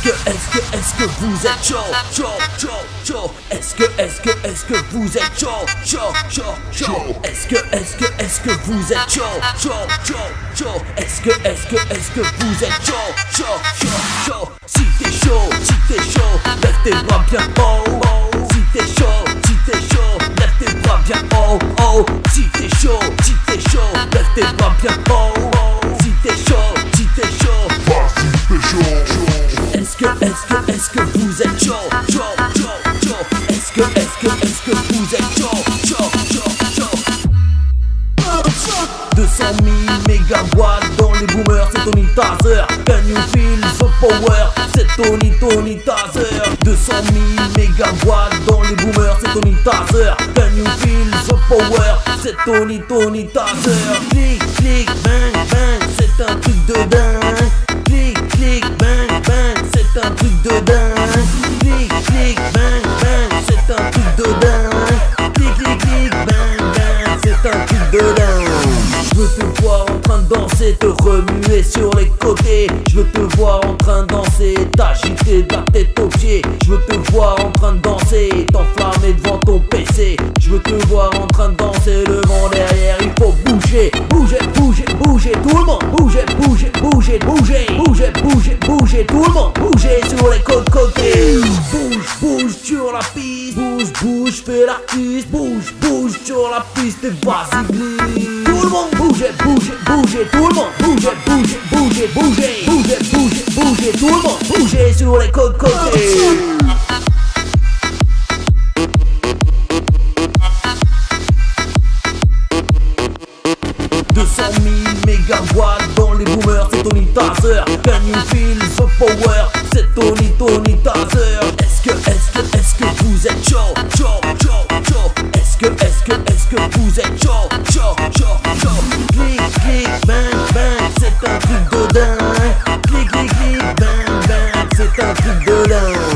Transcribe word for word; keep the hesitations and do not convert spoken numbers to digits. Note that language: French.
que, est-ce que, est-ce que vous êtes chaud, chaud, chaud, chaud? Est-ce que, est-ce que, est-ce que vous êtes chaud, chaud, chaud, chaud? Est-ce que, est-ce que, est-ce que vous êtes chaud, chaud, chaud, chaud? Est-ce que, est-ce que, est-ce que vous êtes chaud, chaud, chaud, chaud? Si t'es chaud, si t'es chaud, lève tes bras bien haut. Si t'es chaud, si t'es chaud, lève tes bras bien haut, oh. Si t'es chaud, si t'es chaud, lève tes bras bien haut. Si t'es chaud, si t'es chaud, vas-y t'es chaud. est-ce que, est-ce que, est-ce que vous êtes chaud, chaud, chaud, chaud? Est-ce que, est-ce que, est-ce que vous êtes chaud, chaud, chaud, chaud? deux cent mille mégawatts dans les boomers, c'est Tony Taser. Can you feel the power? C'est Tony, Tony Taser. deux cent mille mégawatts dans les boomers, c'est Tony Taser. Can you feel the power? C'est Tony, Tony Taser. Clic, clic, bang, bang, c'est un truc de dingue. Clic, clic, bang, bang, c'est un truc de dingue. Clic, clic, bang, bang, c'est un truc de dingue. Clic, clic, clic, bang, bang, c'est un truc de dingue. Je veux te voir en train de danser, te remuer sur les côtés. Je veux te voir en train de danser, t'agiter de la tête aux pieds. Je veux te voir en train de danser, t'enflammer devant ton P C. Je veux te voir en train de danser, le vent derrière, il faut bouger. Bouger, bouger, bouger, tout le monde. Bouger, bouger, bouger, bouger. Bouger, bouger, bouger, tout le monde. Bouger sur les côtes côtés. Bouge, bouge sur la piste. Bouge, bouge, fais l'artiste. Bouge, bouge sur la piste et vas-y glisse. Tout le monde bouger, bouger, bouger, tout le monde bouger, bouger, bouger, bouger, bouger, bouger, bouger, tout le monde bouger sur les côtes côtés. deux cent mille mégawatts dans les boomers, c'est Tony Taser. Can you feel the power? C'est Tony, Tony Taser. Est-ce que, est-ce que, est-ce que vous êtes chaud, chaud, chaud, chaud? Est-ce que, est-ce que, est-ce que vous êtes chaud, chaud, chaud, chaud? Clic, clic, bang, bang, c'est un truc de dingue. Clic, clic, clic, bang, bang, c'est un truc de dingue.